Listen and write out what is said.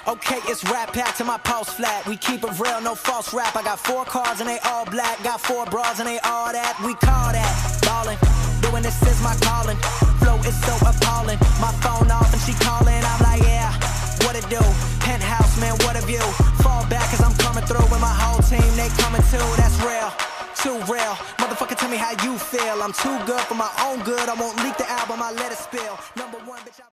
Okay, it's rap pack to my pulse flat. We keep it real, no false rap. I got 4 cars and they all black. Got 4 bras and they all that. We call that ballin'. Doing this is my calling. Flow is so appalling. My phone off and she calling. I'm like, yeah, what it do? Penthouse, man, what a view. Fall back cause I'm coming through with my whole team. They coming too, that's real. Too real. Motherfucker, tell me how you feel. I'm too good for my own good. I won't leak the album, I let it spill. #1, bitch.